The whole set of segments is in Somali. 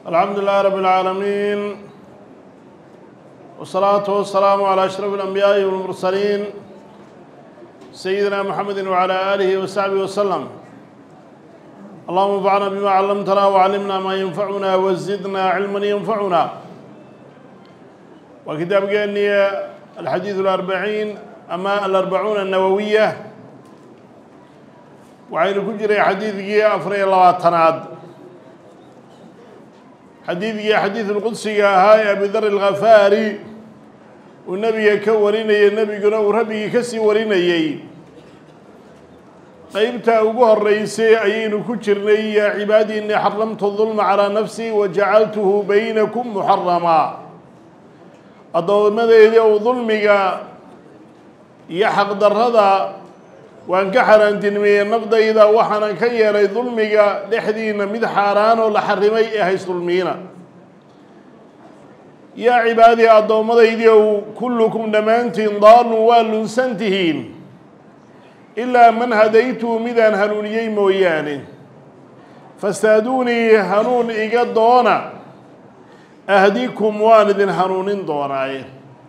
الحمد لله رب العالمين والصلاة والسلام على أشرف الأنبياء والمرسلين سيدنا محمد وعلى آله وصحبه وسلم. اللهم انفعنا بما علمتنا وعلمنا ما ينفعنا وزدنا علما ينفعنا. وكتاب جاني الحديث الأربعين أما الأربعون النووية وعين كجري حديث جي أفري الله تناد حديث القدسي هاي أبي ذر الغفاري والنبي كوريني النبي قلنا وربي كسي وريني قيبتا أبوها الرئيسي أين كجرني يا عبادي إني حرمت الظلم على نفسي وجعلته بينكم محرما أضو ماذا يدعو ظلمك يحق درهذا وانكحر أن تنمي النقد إذا وحنا كيري ظلمك لحدين مد حاران ولا حرمي هي ظلمينا يا عبادي أضو ماذا يدعو كلكم دمانتين ضال والنسنتهين إلا من هديتو مدان هنونيي موياني فاستادوني هنون إيقاد دونا أهديكم والد هنونين دوناي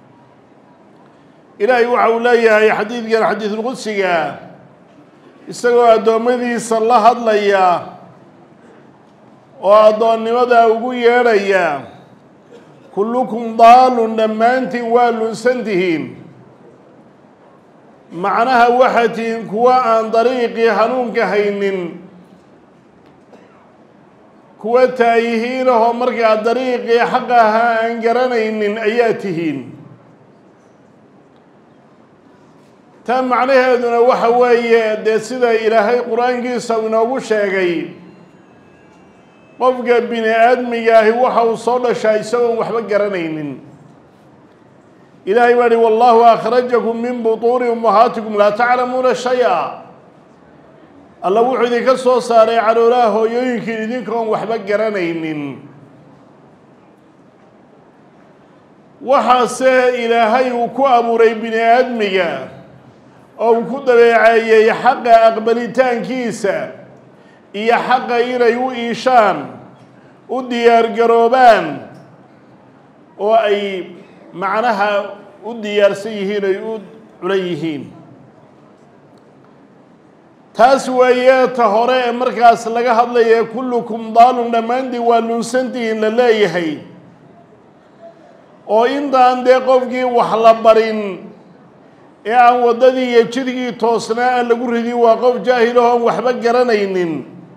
إلهي وحو لي حديث كان حديث القدسي استقوى دومدي صلى هدليا وأضوني مدى وقوية ليا كلكم ضال دمانتي والنسنتهين معناها وحتين كوا عن طريقي هنونك هينين كوا تايهين هم مركع طريقي حقها انقرنين اياتهين تم معناها دون وحوية دي سيدة إلهي قرآن قيسا ونوغو شاقي قفق بني آدمي وحو صولا شايسوا وحبا قرنين إلهي باري والله أخرجكم من بطون أمهاتكم لا تعلمون شيئا الله وحدي كسو صاري على الله يمكن إذنكم وحبا قرنين وحاسي إلهي وكو أموري بني آدمي أو كو دبيعي حق أقبلتان كيسا إيا حق إيريو إيشان وديار قروبان وأي معناها وديارسيهين يود عليهين تاسويات هراء مركز لغا هدليا كلكم ضال دماندي والنسنتين للايهي oo intaan de qofkii wax la barin ee aan wadadii iyo jidgii toosnaa lagu ridi waa qof jaahil oo waxba garanaynin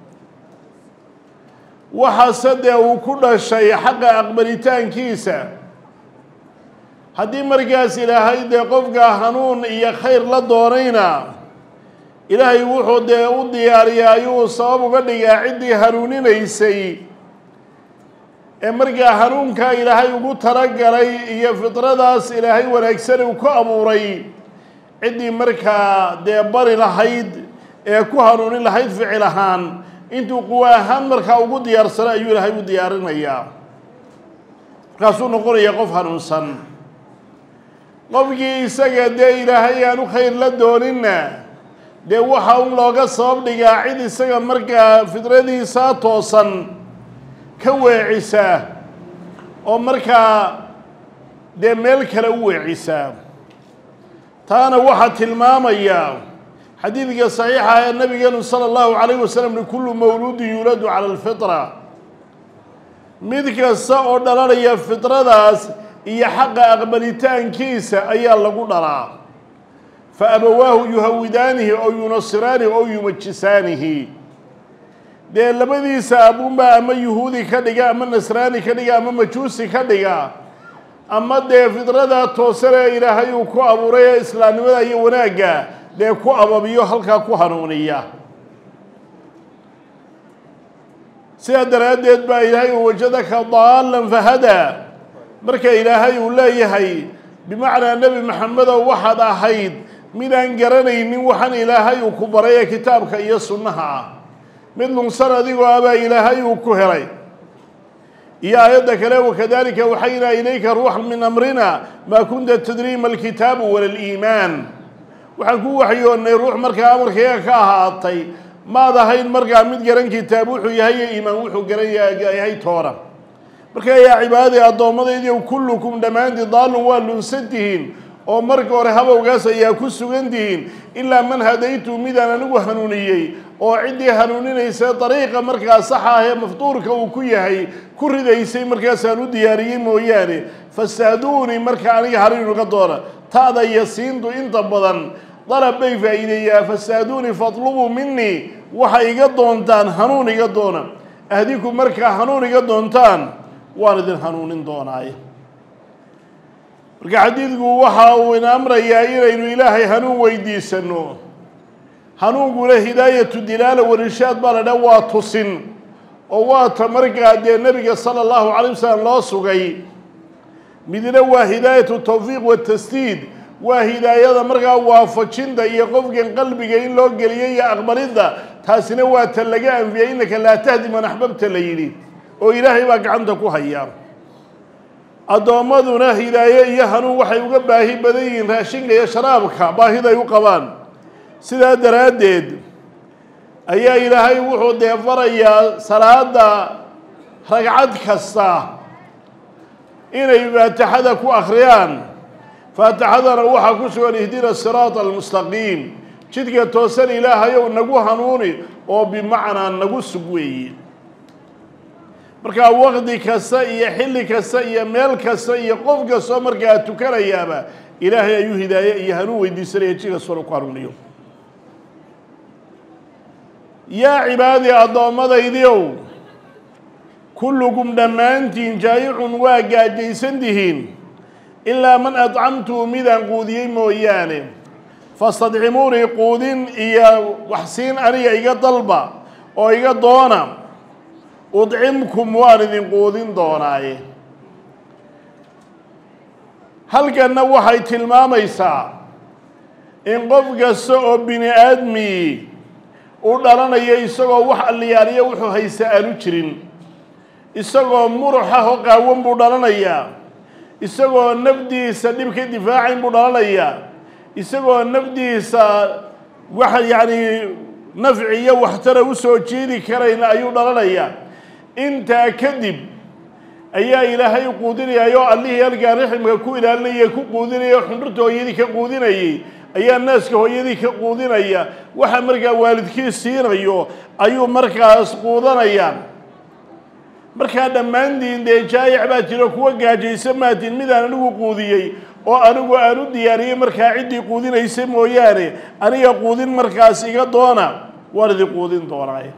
waxa sadde uu ku dhashay xaqa aqbalitaankiisa haddii markaas ilaahay dee qofka hanuun iyo khayr la doonayna ilaahay wuxuu dee u diyaariyaa ayuu sabab uga dhigaa ciddii hanuuninaysay ee markaa hanuunka ilaahay ugu talagalay iyo fitradaas ilaahay wanaagsan uu ku abuuray ciddii markaa dee bari lahayd ee ku hanuunin lahayd ficil ahaan intuu quwa ahaan markaa ugu diyaarsana ayuu ilaahay u diyaarinayaa markaasuu noqonaya qof hanuunsan qofkii isaga dee ilaahay aanu khayr la doonina dee waxa un looga sabab dhigaa cid isaga markaa fidradiisa toosan ka weecisa oo markaa dee meel kale u weecisa taana waxaa tilmaamaya xadiidka saxiixa ee nabigeenu sala allahu calayhi wasalam likullu mawluudin yuuladu cala alfitra mid kasta oo dhalanaya fitradaas iyo xaqa aqbalitaankiisa ayaa lagu dhalaa fa abawaahu yuhawidaanihi oo yunasiraanihi oo yumajisaanihi dee labadiisa abuunbaa ama yuhuudi ka dhiga ama nasraani ka dhiga ama majuusi ka dhiga ama dee fidrada toosane ilaahay uu ku abuuray ee islaamnimada iyo wanaagga dee ku ababiyo halkaa ku hanuuniya sidaa daraaddeed baa ilaahay uu wajadaka daalan fahadaa marka ilaahay uu leeyahay bimacnaa nebi maxamedow waxaad ahayd midaan garanaynin waxaan ilaahay uu ku baray ee kitaabka iyo sunnaha ah mid lunsan adigoo abaa ilaahay uu ku helay iyo aayadda kale wakadalika waxaynaa ilayka ruuxan min amrina maa kunta tadrii ma alkitaabu wala aliimaan waxaan ku waxyoonnay ruux markaa amarkayga ka ahaatay maad ahayn markaa mid garan kitaab wuxuu yahay iyo iimaan wuxuu garan yahay toona marka yaa cibaadii addoommadaydii kullukum dhammaantii daalun waa lunsantihiin oo marka hore habowgaas ayaa ku sugantihiin ilaa man hadaytu midaan anigu hanuuniyey oo ciddii hanuuninaysa dariiqa markaa saxa ah ee maftuurka uu ku yahay ku ridaysay markaasaan u diyaariyey mooyaane fasaaduunii marka aniga hanuun uga doona ta'da iyo siintu inta badan dalab bay faa'iideeyaa fasaaduunii fatlubuu minii waxay iga doontaan hanuun iga doona ahdiku markaa hanuun iga doontaan waan idin hanuunin doonaaye marka xadiidku waxa uu ina amrayaa inaynu ilaahay hanuun weydiisano hanuunkuna hidaayatu dilaala warishaad baa la dhaa waa tusin oo waata markaa dee nebiga sala allahu calay wasalam loo sugay midna waa hidaayatu tawfiiq watasdiid waa hidaayada markaa waafajinta iyo qofkan qalbiga in loo geliyo iyo aqbalidda taasina waa ta laga anfiyay innaka laa tahdi man axbabta la yidhi oo ilaahay baa gacanta ku haya addoommaduna hidaaye iyo hanuun waxay uga baahi badan yihiin raashinka iyo sharaabka baahiday u qabaan sidaa daraaddeed ayaa ilaahay wuxuu deefarayaa salaada ragcad kasta inay faatixada ku akhriyaan faatixadana waxaa ku sugan ihdina siraata almustaqiim jidka toosan ilaahayow nagu hanuuni oo bimacnaa nagu sug weeye markaa waqti kasta iyo xilli kasta iyo meel kasta iyo qof kastoo markaa tukanayaaba ilaahay ayuu hidaaye iyo hanuun weydiisanaya jidka soo ku hanuuniyo yaa cibaadii addoommadaydiiow kullukum dhammaantiin jaayicun waa gaajaysan tihiin ilaa man adcamtuu midaan quudiyey mooyaane fastadcimuunii quudin iyo waxsiin aniga iga dalba oo iga doona udcimkum waan idin quudin doonaaye halkanna waxay tilmaamaysaa in qof kasta oo bini aadmi u dhalanayo isagoo wax alliyaaliya wuxuu haysta aanu jirin isagoo muruxahoo qaawan buu dhalanayaa isagoo nafdiisa dhib ka difaacayn buu dhalanayaa isagoo nafdiisa wax yacni nafci iyo waxtara u soo jeedi karayna ayuu dhalanayaa intaa kadib ayaa ilaahay quudinayayoo allihii halkaa raximka ku ilaalinaya ku quudinaya xundhurta hooyadii ka quudinayay ayaa naaska hooyadii ka quudinaya waxa markaa waalidkii siinayo ayuu markaas quudanaya markaa dhammaantiin dee jaayac baa jiro kuwa gaajaysa maatiin midaan anigu quudiyey oo anigu aan u diyaariyey markaa ciddii quudinaysa mooyaane aniga quudin markaas iga doona waan idin quudin doonaaye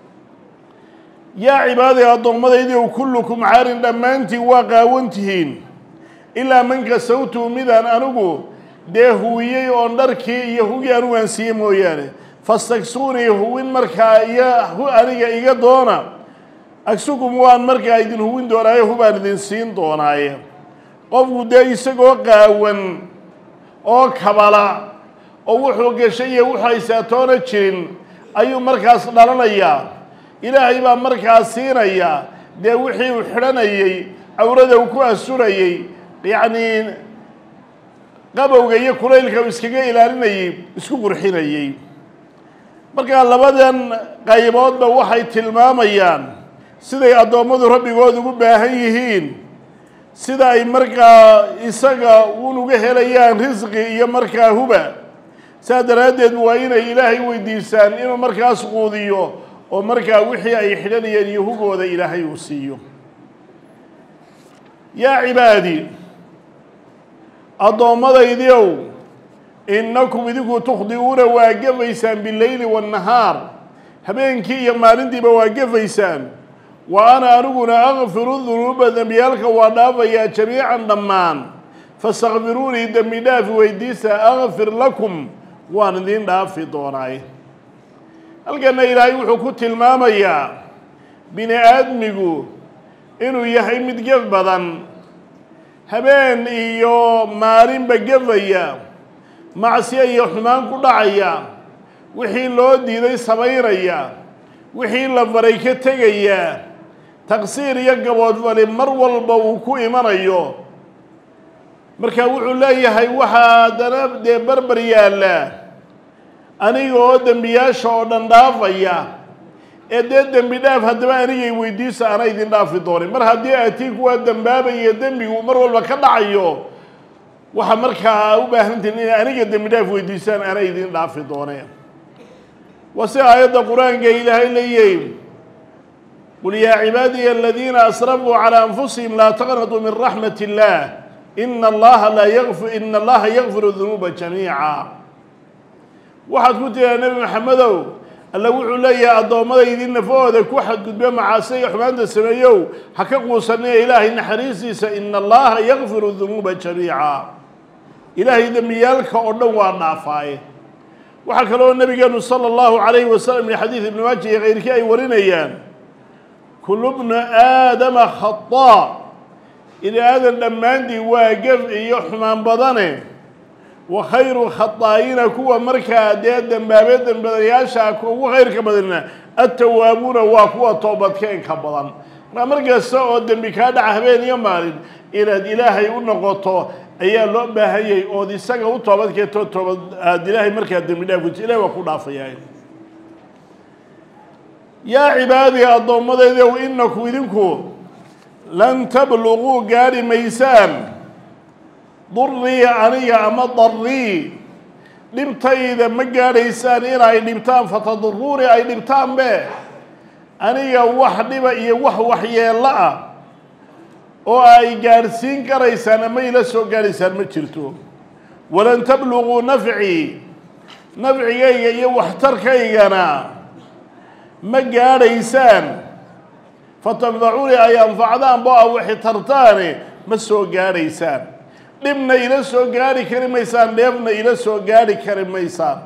yaa cibaadii addoommadaydiiw kullukum caarin dhammaantiin waa qaawan tihiin ilaa man kasawtuu midaan anigu dee huwiyey oon dharkii iyo hugii anigu aan siiyey mooyaane fastaksuunii huwin markaa iyo aniga iga doona agsukum waan markaa idin huwin doonaaye hubaan idin siin doonaaye qofku dee isagoo qaawan oo kabala oo wuxuu gashay iyo wuxuu haysaatoona jirin ayuu markaas dhalanayaa ilaahay baa markaas siinaya dee wixii uu xidhanayey cawrada uu ku asurayey yacnii qabowga iyo kulaylka uu iskaga ilaalinayey isku qurxinayey markaa labadan qayboodba waxay tilmaamayaan siday addoommadu rabbigood ugu baahan yihiin sida ay markaa isaga unuga helayaan risqi iyo markaa huba saa daraaddeed waa inay ilaahay weydiisaan inuu markaas quudiyo oo markaa wixii ay xidhanayeen iyo hugooda ilaahay uu siiyo yaa cibaadii addoommadaydiiow innakum idinku tukhdi'uuna waa gefaysaan bileyli waannahaar habeenkii iyo maalintiiba waa gefaysaan wa ana aniguna akfiru dunuuba dembiyaalka waa dhaafayaa jamiican dhammaan fastakfiruunii dembi dhaafi weydiisa akfir lakum waan idiin dhaafi doonaaye halkana ilaahay wuxuu ku tilmaamayaa bini aadmigu inuu yahay mid gef badan habeen iyo maalinba gefaya macsiyo iyo xumaan ku dhacaya wixii loo diiday samaynaya wixii la faray ka tegaya taqsiir iyo gaboodfali mar walba uu ku imanayo marka wuxuu leeyahay waxaa haddana dee barbar yaalla aniga oo dembiyaasha oo dhan dhaafaya إدد دم بداف هذا ما أني ويديس أنا يدين دافي دوني مر هدي أتيك ودم باب يدمي ومر والبكرة عيو وحمركها وبهنتني أنا قدم بداف ويديس أنا يدين دافي دوني وسأيد القرآن قيلها إليه قل يا عبادي الذين أسرفوا على أنفسهم لا تقنطوا من رحمة الله إن الله يغفر الذنوب جميعا واحد قلت يا نبي محمد الله وحو لي أدومada idin nafooda ku xadgudba macaasi xumaanta sameeyo ha ka quusanay ilaahay naxariisiisa in allaha yaghfiru dhunuba jamii'a ilaahay damiyalka oo dhan waa dhaafay waxa kale oo nabigeenu sallallahu alayhi wasallam in xadiis ibn Majah iyo qeyrkii ay warinayaan kullu ibn aadama khata ila aadan dhamaantii waa gaf iyo xumaan badane وخير خطائين كوا مركا ديدن بابدن بدرياشا كوا غير كبدنا التوابون وكوا توبت كين كبدن مركا سو دنبي كا دحبين يمالين الى الهي ونقطو ايا لو باهيي او دي سغا و توبت كي توبت الهي مركا دنبي دافوت الى وا كدافياي يا عبادي الضمديده وانكم idinku لن تبلغوا غاري ميسان ضري أنا أما ضري لمتى ما قال إنسان إلى لمتان فتضروري أي لمتان به أنا واحد بقى وحي الله أو أي جالسين كريسان ما يلسوا جالسان ما تشلتوا ولن تبلغوا نفعي أي وحترك أنا ما قال إنسان فتنفعوني أي أنفعدان بقى وحترتاني ما سو قال إنسان dhibna ila soo gaari kari maysaan dheefna ila soo gaari kari maysaan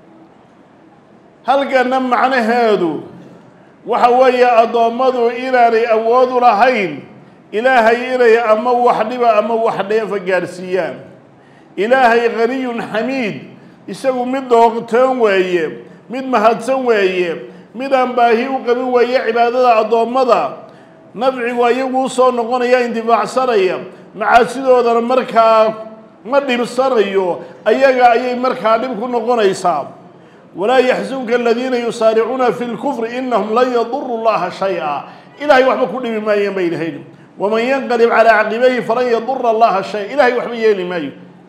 halkana macnaheedu waxa weeye adoomadu inaanay awood u lahayn ilaahay inay ama wax dhiba ama wax dheefa gaarsiiyaan ilaahay ghaniyun xamiid isagu mid doogteen weeye mid mahadsan weeye mid aan baahi u qabin weeye cibaadada adoomada nafcigu ayagu soo noqonaya intifaacsanaaya macaasidoodana markaa ma dhibsanayo ayaga ayay markaa dhib ku noqonaysaa walaa yaxzunka aladiina yusaaricuuna fi lkufri innahum lan yaduru llaha shay-a ilaahay waxba ku dhibi maayeen bay lahayn waman yanqalib calaa caqibayhi falan yadura allaha shay ilaahay waxba yeeli maayo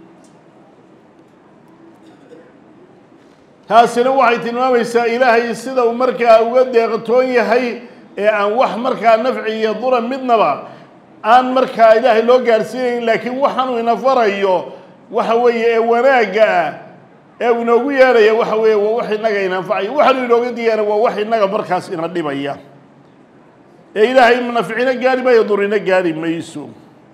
taasina waxay tilmaamaysaa ilaahay sida uu markaa uga deeqtoon yahay ee aan wax markaa nafci iyo dura midnaba aan markaa ilaahay loo gaarsiinayn laakiin waxaanu ina farayo waxa weeye ee wanaaga ee inoogu yeeraya waxa weeye waa wax inaga ina anfacayo waxaanu inooga diyaana waa wax inaga markaas ina dhibaya ee ilaahay nafcina gaari maayo durina gaari mayso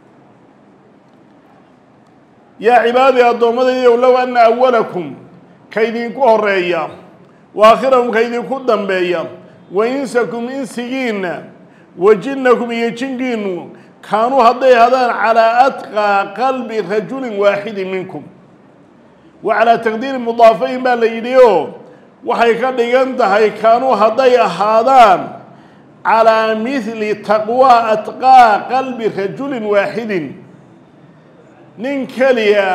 yaa cibaadi addoomadayda low anna awalakum kaydinku horeeya wa aakhirakum kaydinku dambeeya wa insakum insigiina wa jinnakum iyo jinkiinu كانوا هذي هذان على أتقى قلب رجل واحد منكم وعلى تقدير مضافين ما ليديو وحيكون ينتهي كانوا هذي هذان على مثل تقوى أتقى قلب رجل واحد ننكليا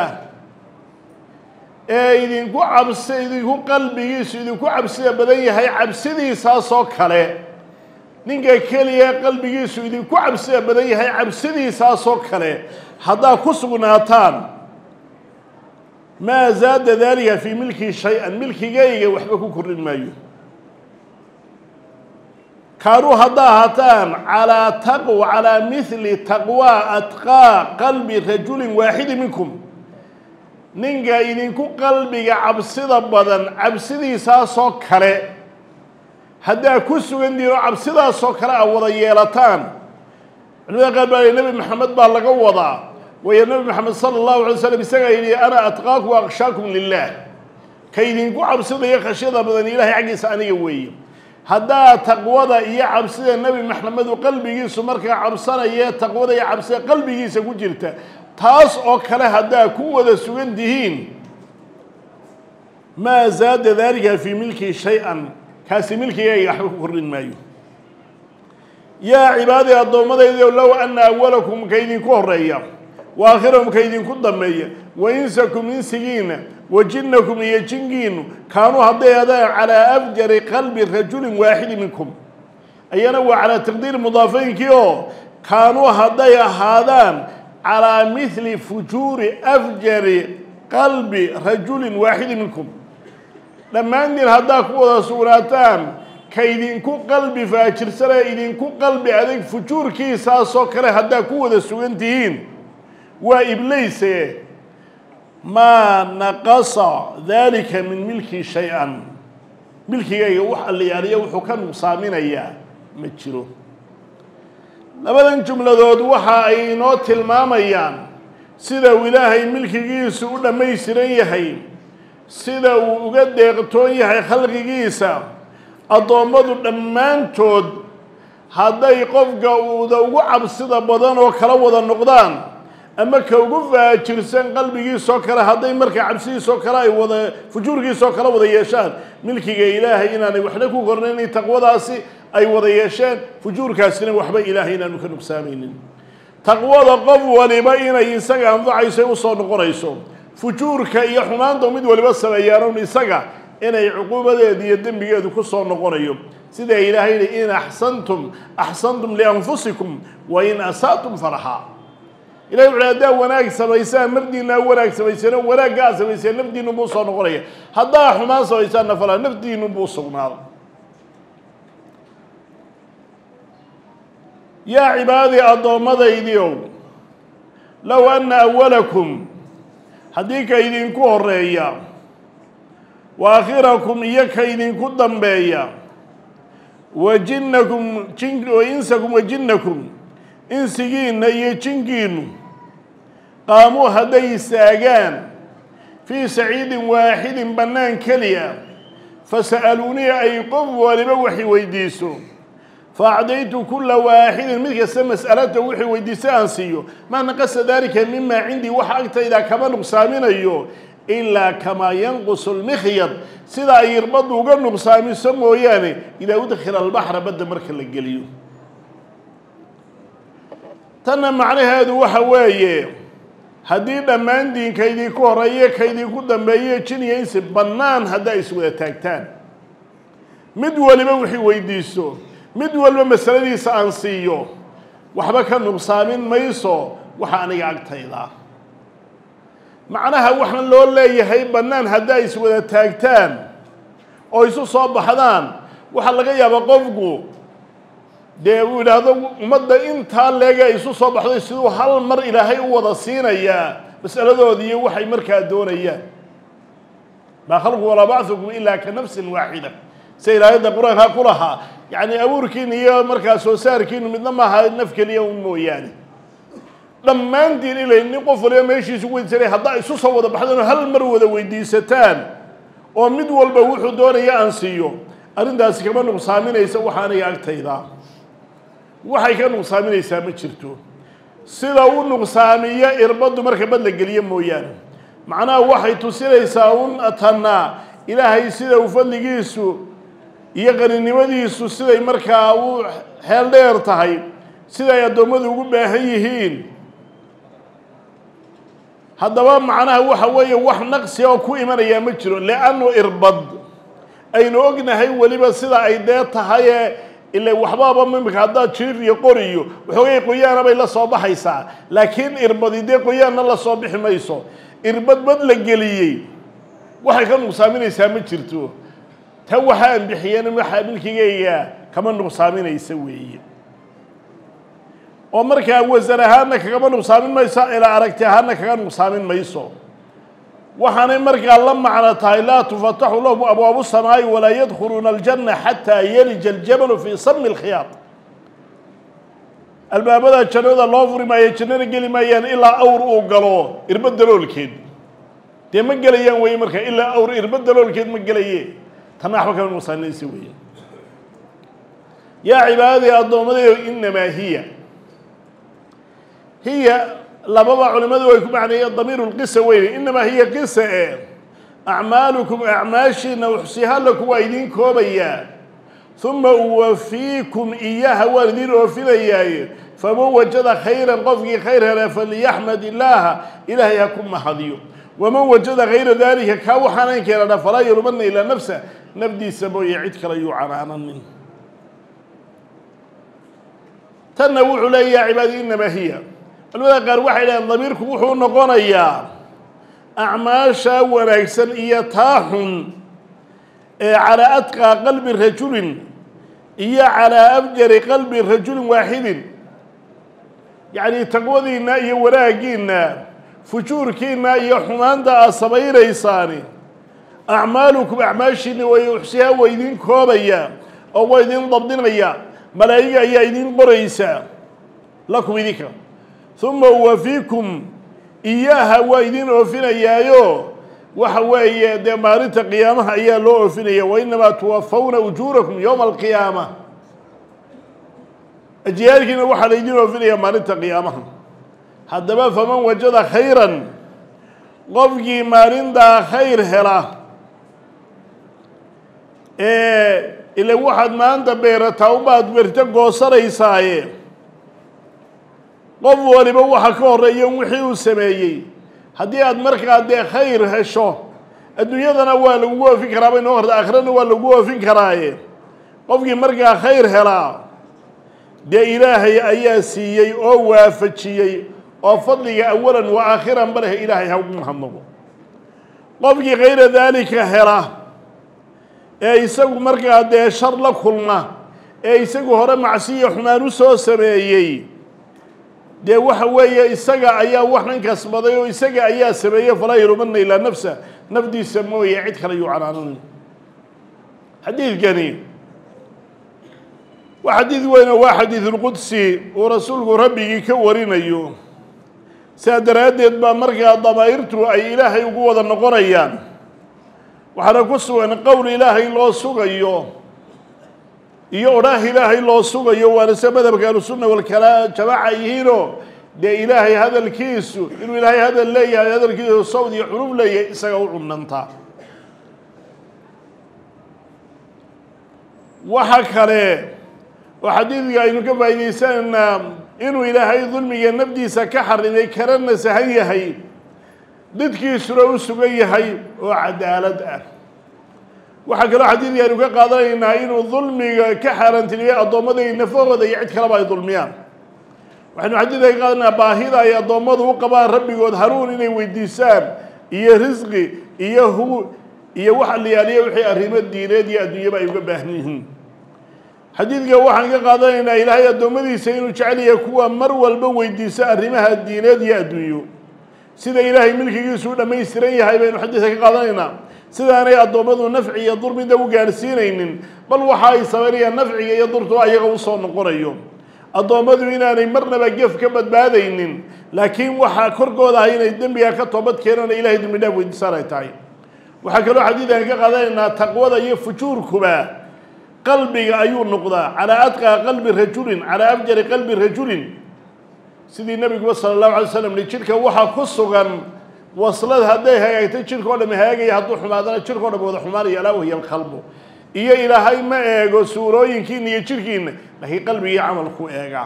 إذن كو عبس إذن كو قلبي إذن كو عبس بدأي هاي عبسدي ساسو كله ninka kaliya qalbigiisu idinku cabsiga badan yahay cabsidiisa soo kale hadaa ku sugnaataan ma zaada dalika fi milki shay'an milkigayga waxba ku korin maayo kaaru hadaa hataan ala taqwa ala mithli taqwa atqa qalbi rajul waahid minkum ninka idinku qalbiga cabsida badan cabsidiisa soo kale هذا كوسو عندي رعب سدا سكرة وضع يلاتان قال النبي محمد بالله وضع ويا النبي محمد صلى الله عليه وسلم يسأل أنا أتقاك وأخشاكم لله كيدين قعب سدا يخشى بدن إلهي عجز أنا يوي هذا تقوى يا عبسي النبي محمد وقلبي يسوع مركع عبسنا يا تقوى يا عبسي قلبي يسوع وجلته تاس أكله هذا قوة سوين دهين ما زاد ذلك في ملكي شيئا كاسي ملكي يحكو كرين مايو يا عبادي الضومدي لو أن أولكم كيدين كهرية وآخرهم كيدين كدمية وإنسكم إنسيين وجنكم هي جنجين كانوا هذا على أفجر قلب رجل واحد منكم أينا وعلى تقدير مضافين كيو كانوا هذان على مثل فجور أفجر قلب رجل واحد منكم لما عندي هذا كودا سورتان كيدينكو قلبي فاجر سرا إذنكو قلبي أذيك فجور كيسا سكره هذا كودا سوينتين وإبليس ما نقص ذلك من ملكي شيئا ملكي يوح اللي يعني يوح كان مصامين إياه متشرو لبدن جملة دود وحا أي نوت الماميان سيدا وإلهي ملكي جيسو لما يسرين يحي سيدا وقد يقتون يحي خلق جيسا أضومدو لمان تود هذا يقفق وعب سيدا بدن وكلاوضا النقدان أما كوقفها جرسان قلبي سوكرا هذا يمرك عبسي سوكرا وذا فجوري سوكرا وذا يشان ملكي إلهي إننا وحنكو قرنني تقوى داسي أي وذا يشان فجور كاسين وحبا إلهي إننا نكون بسامين تقوى ذا قفو ولبين ينساق عن ضعي سيوصل نقريسو فجور كي حمان دوميد ولبس بيانون ينساق إنا عقوبة دي الدم بيادو كسر نقريو سيدا إلهي إن أحسنتم لأنفسكم وإن أساتم فرحا إلهي وعلى وناك سبيسان نفدينا وناك سبيسان وناك قاس سبيسان نفدي نبوص نقرية هذا حمان سبيسان نفلا نفدي نبوص نار يا عبادي أضومد إيديو لو أن أولكم هديك إيدينكو الرئية وآخركم إياك إيدينكو الضنبية وجنكم وإنسكم وجنكم إنسجين يجنجين قاموا هدي ساقان في سعيد واحد بنان كليا فسألوني أي قف ولبوحي ويديسو فأعطيت كل واحد مثل مسألته وحي ويديسان سيو ما نقص ذلك مما عندي وحقت إذا كما نقصامين أيوه إلا كما ينقص المخيط سيدا يربط وقال نقصامين سمو يعني إذا أدخل البحر بدا مركا للقليو تنا معنى هذا وحوايه هدي دمان دين كيدي كوريه كيدي كدنبيه جنيه ينسب بنان هدا يسوى تاكتان مد ولبا وحي ويديسو مد ولبا مسألديس aan siiyo waxba ka nubsaamin mayso waxa aniga agtayda macnaha waxan loo leeyahay banaan hada iswada taagtaan oo isu soo baxdaan waxa laga yaabaa qofku dee uu yiraahdo umada inta leega isu soo baxday sidoo hal mar ilaahay u wada siinaya mas'aladoodii waxay markaa doonayaan ma khalqu wala ba'thukum illa ka nafsin waahida سيرايد القرآن هكلها يعني أوركين هي مركز سوساركين من ما هاي نفك اليوم يعني لما ندير إلى إني قفل يوم إيش يسوي سري هذا يسوس هو ده بحدنا هالمرة ده ويديستان ومدول بوح دور يا أنسيو أرين داس كمان نقصامين يسوي حنا يعتيدا وحي كانوا نقصامين يسمى شرتو سلاون نقصامية إربط مركب الجليم مويان معناه وحي تسير يساون أتنا إلى هاي سيدا وفل جيسو يقرن نمديسو سيدا مركا وحال دير تهي سيدا يدومدو قباهيهين هذا معناه وحوية وح نقص يوكو إيمان يامجرو لأنه إربض أي نوغنا هاي وليبا سيدا أي دير تهي إلا وحبابا منك هذا تشير يقوريو وحوية قيانا بي لصوبح يسا لكن إربض يدي قيانا لصوبح ميسو إربض بدل قليي waxay ka nuqsaaminaysaa ma jirto ta waxaan bixiyeen waxa milkigeeya kama nuqsaaminaysa weeye oo markaa wasar ahaana kama nuqsaamin mayso ila aragti ahaana kaga nuqsaamin mayso waxaanay markaa la macno tahay la tufatahu lahu abwaabu samaa'i wala yadkhuluna aljanna hatta yalija aljabalu fi samm alkhiyat albaabada jannada loo furi maayo jannada gali maayaan ilaa awr uu galo irbadaloolkeed دي ما قليان وي مركا إلا أور إربدلوا الكيد ما قليان تناحوا كمان مصانين سويا يا عبادي الضومدي إنما هي لبابا علماء ويكون معنى الضمير القصة وين إنما هي قصة أعمالكم أعماشنا وحسيها لكم وأيدين كوبيا ثم أوفيكم إياها والدين وفينا إياه فمن وجد خيرا قفقي خيرا فليحمد الله إلهي يكون محضيو ومن وجد غير ذلك كوحنا كنا فلا يلومن إلى نفسه نبدي سبو يعيد كلا يعانا منه تنوع لي يا عبادي إنما هي الولا قال واحد أن ضميركم وحون نقونيا أعماشا ونكسن إيتاح على أتقى قلب رجل إيا على أفجر قلب رجل واحد يعني تقوذينا إيا وراقينا فجوركينا إيا حمان دا أصبعي ريساني أعمالكم أعماشين ويحسيها ويدين كوبيا أو ويدين ضبطين ملايقة إيا يدين بريسا لكم ذكر ثم وفيكم إياها ويدين وفينا إيايو وحوائي دمارة قيامها إيا لو وفينا وإنما توفون أجوركم يوم القيامة أجيالكنا وحا ليدين وفينا مارة قيامها حدما فمن وجد خيرا قفقي مارين دا خير هلا إلا واحد ما أنت بيرتا وبعد بيرتقو سريساي qof waliba waxa ka horeeyo wixii uu sameeyay hadii aad markaa de khayr hesho adduunyadana waa lagu oofin karaa bay noo horta aakhirana waa lagu oofin karaaye qofkii markaa khayr helaa de ilaahay ayaa siiyay oo waafajiyay oo fadliga awalan wa aakhiran baraha ilaahay ha ugu mahadnaqo qofkii khayr dalika hela ee isagu markaa de shar la kulma ee isagu hore macsiyo xumaan u soo sameeyay دي waxa weeye isaga ayaa waxan kasbaday oo isaga ayaa sameeyay fala yirumna ila nafsa nafdiisa mooyee cid kale uu canaanay xadiidkani wa xadiid weyn oo xadiidul qudsi oo rasuulku rabbigi ka warinayo saadaradeed ba markaa dabayrtu ay ilaahay ugu wada noqonayaan waxana ku sugan qowl ilaahay loo sugayo iyo oraah ilaahay loo sugayo waana sababka rasuulna wal kala jamaaca yihiino de ilaahay hadalkiisu inuu ilaahay hadal leeyahay hadalkiisu sawdi xuruf leeyahay isaga u cunanta waxa kale oo xadiidka aynu ka faa'iideysanna inuu ilaahay dulmiga nafdiisa ka xarimay karana sahan yahay dadkiisuna u sugan yahay oo cadaalad ah waxa kale xadiidka aynu ka qaadanaynaa inuu dulmiga ka xaaraantinimay adoomada nafooda iyo cid kale ay dulmiyaan waxaanu xadiidka ka qaadanaa baahida ay adoomadu u qabaan rabbigood haruun inay weydiisaan iyo risqi iyo waxa la yaaliyo wixii arrimo diineed iyo adduunyaba ay uga baahan yihiin xadiidka waxaan ka qaadanaynaa ilaahay adoomadiisa inuu jecel yahay kuwa mar walba weydiisa arrimaha diineed iyo adduunyo sida ilaahay milkigiisu u dhammaystiran yahay baynu xadiidka ka qaadanaynaa sidaanay adoomadu nafci iyo dur mid u gaarsiinaynin bal waxa ay sameeyaan nafciga iyo durtu ayaga u soo noqonayo adoomadu inaanay marnaba gef ka badbaadaynin laakiin waxa korkooda ah inay dambiga ka toobad keenana ilaahay dambi dhaaf weydiisanay tahay waxa kale xadiidkan ka qaadanaynaa taqwada iyo fujuurkuba qalbiga ayuu noqdaa ala atqa qalbi rajulin ala afjari qalbi rajulin sidii nabiga sallallahu alayhi wasallam jirka waxa ku sugan وصلت هذه هي تشيل كل ما هي هذو حمادنا تشيل كل ما حمار يلا وهي القلب إيه إلى هاي ما إيجو سورة يمكن يشيلكين ما هي قلبي يعمل خو إيجا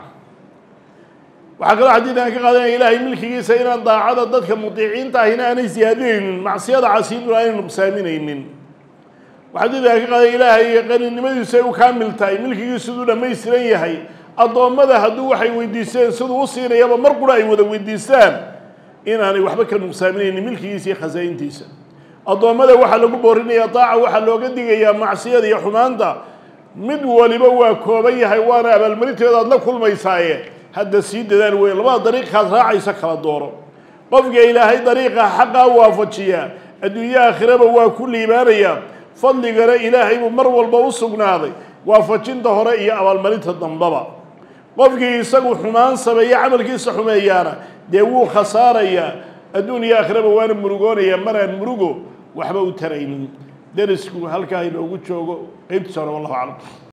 وحكى حديثنا كذا إلهي ملكي سيرا ضاع عدد كمطيعين تاهنا أنا زيادين مع سيادة عسير وأنا مسامين وحديثنا كذا إلهي قال إن ما يسوي كامل تاي ملكي يسدون ما يسري هاي الضوء ماذا هدو حي ويديسان سدوا وصينا يابا مرقلا يودا ويديسان إن أنا وحبك المسامين ملكي يسي خزين تيسا الضوء ماذا وحلو بوريني يطاع وحلو قد يا معصية يا حمانتا مد ولبوا كوبي حيوان أبا المريت يضاد لكل ما يسايه هذا السيد ذا الويل ما طريق راعي سكر الدور قفق إلى هاي طريقة حقا وافتشيا الدنيا آخرة وكل إيمانية فضل قراء إلهي ممر والبوصق ناضي وافتشين ظهرائي أبا المريت الضنبابا قفق يساقو حمان سبيا عمل كيس حميانا ديوو خساريا الدنيا آخرة وانا مرقونيا مران مرقو وحبو ترين درسكو هالكاين وقود شوقو قيبت سارة والله أعلم